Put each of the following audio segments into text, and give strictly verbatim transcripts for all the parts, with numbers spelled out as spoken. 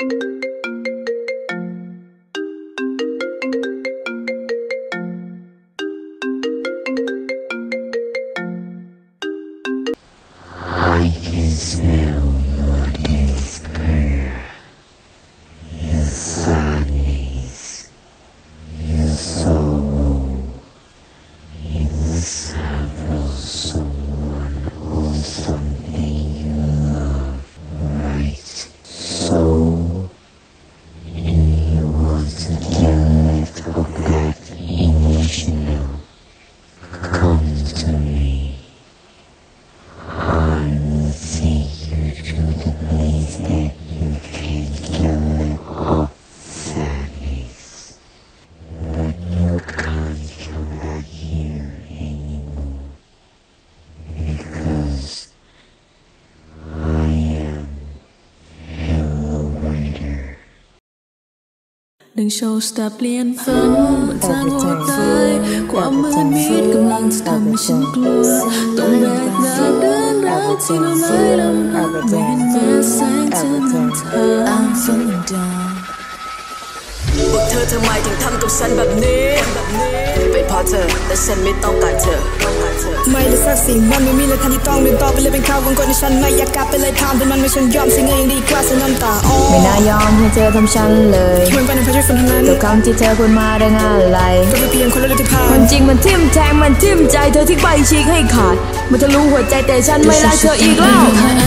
ดึงโชว์สตาร์เปลี่ยนฝันบนทางโหดร้ายความมืดมิดกำลังจะทำให้ฉันกลัวต้องแบกรับเรื่องราวที่เราไม่ลำบากไม่เห็นแม้แสงเธอนั้นเธอ I'm falling down พวกเธอทำไมถึงทำกับฉันแบบนี้เป็นเพราะเธอแต่ฉันไม่ต้องการเธอไม่เลยสักสิ่งมันไม่มีเลยทันที่ต้องเดินต่อไปเลยเป็นข่าววงกลที่ฉันไม่อยากกลับไปเลยทำเป็นมันไม่ฉันยอมสิ่งเองดีกว่าฉันน้ำตาอ้อไม่น่ายอมให้เธอทำฉันเลยเหมือนกันในพระเจ้าคนนั้นทุกคำที่เธอพูดมาได้งานอะไรก็เป็นเพียงคนละที่ผ่านมันจริงมันทิ่มแทงมันทิ่มใจเธอทิ้งไปฉีกให้ขาดมันทะลุหัวใจแต่ฉันไม่รักเธออีกแล้ว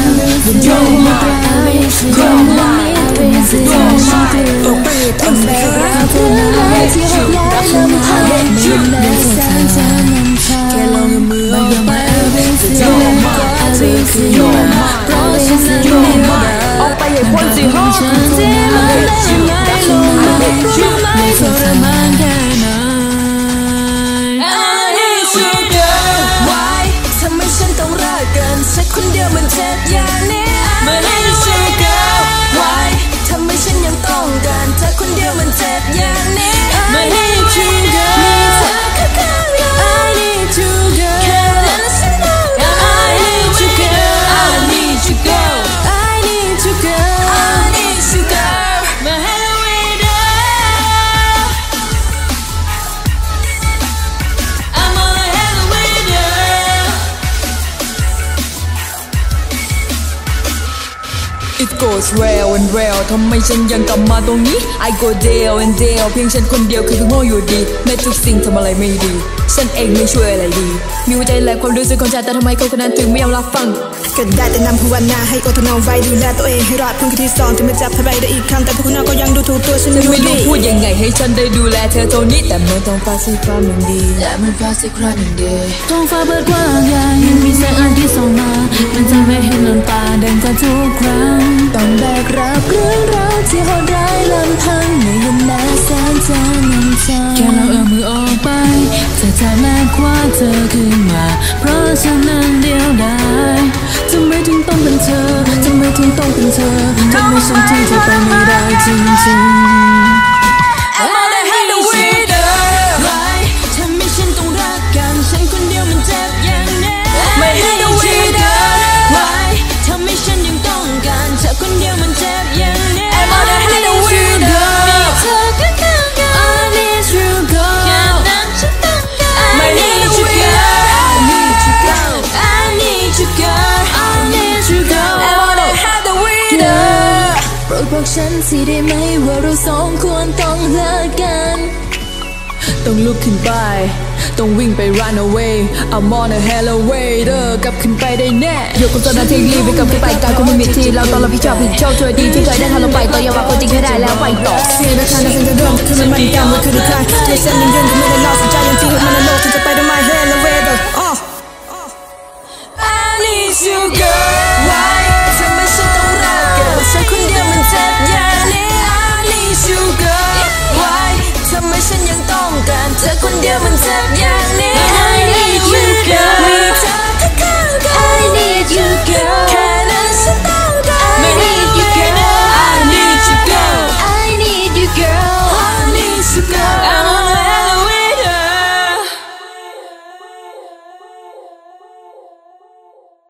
ตกไปทั้งแสงที่หดร้ายลำพังไม่แลแสงเธอนั้นเธอแค่ลองมือออกไปจะยอมมาจะยอมมาเพราะฉันนั้นยอมมาออกไปให้พ้นสิฮะฉันที่มันได้ยังไงลงมารู้ไหมทรมานแค่ไหน I need you girl Why ทำไมฉันต้องรักกันฉันคนเดียวมันเจ็บอย่างนี้ I need you girl Why ทำไมฉันยังต้องการเธอคนเดียวมันเจ็บอย่างนี้ I need you girl มีเธอข้างๆ I need you girl แค่นั้นฉันต้องการ I need you girl I need you girl I need you girl I need you girl My head away down I'm on a head away down It goes well and well ทำไมฉันยังกลับมาตรงนี้ I go down and down เพียงฉันคนเดียวคือโง่อยู่ดีแม้ทุกสิ่งทำอะไรไม่ดีฉันเองไม่ช่วยอะไรดีมีหัวใจและความรู้สึกของฉันแต่ทำไมเขาคนนั้นถึงไม่ยอมรับฟังก็ได้แต่นำภาวนาให้อดทนเอาไว้ดูแลตัวเองให้รอดเพิ่งที่สองที่มาจับทำไมได้อีกครั้งแต่พวกนั้นก็ยังดูถูกตัวฉันอยู่ดีไม่รู้พูดยังไงให้ฉันได้ดูแลเธอเท่านี้แต่มันต้องพาสักครั้งหนึ่งดีและมันพาสักครั้งหนึ่งดีท้องฟ้าเปิดกว้างใหญ่มีแสงอาทิตย์ส่องมามันทำให้เห็นน้ำตาเดินกันทุกครั้งต้องแบกรับเรื่องราวที่โหดร้ายลำพังไม่ยันแม้แสงเธอนั้นเธอแค่เราเอื้อมมือออกไปเธอจะแลกคว้าเธอขึ้นมาเพราะฉันนั้นเดียวดายทำไมถึงต้องเป็นเธอทำไมถึงต้องเป็นเธอทำไมฉันทิ้งเธอไปไม่ได้จริงๆ I'm on a head away down Why ทำไมฉันต้องรักกันฉันคนเดียวมันเจ็บอย่างนี้ My head away down Why ทำไมฉันยังต้องการเธอคนเดียวมันเจ็บอย่างนี้ I'm on a head away down มีเธอข้างๆ I need you girl แค่นั้นฉันต้องการ My head away down I need you girl I need you girl I need you girl I'm on a head away down โปรดบอกฉันสิได้ไหมว่าเราสองควรต้องเลิกกันต้องลุกขึ้นไปต้องวิ่งไป run away I'm on a hell away เด้อกลับขึ้นไปได้แน่ยกคนตอนนั้นที่รีบไปกับขึ้นไปกลายคนไม่มีทีเราต้องรับผิดชอบผิดชอบช่วยดีที่เคยได้ทำลงไปต่อยาว่าคนจริงให้ได้แล้วไปต่อเสียราคาในเส้นเดิมคือมันมันกันมันคือดีใครในเส้นยังยืนก็ไม่ได้รอสนใจยังทิ้งมันในโลกที่จะไปด้วย my hell away เด้อ I need you girl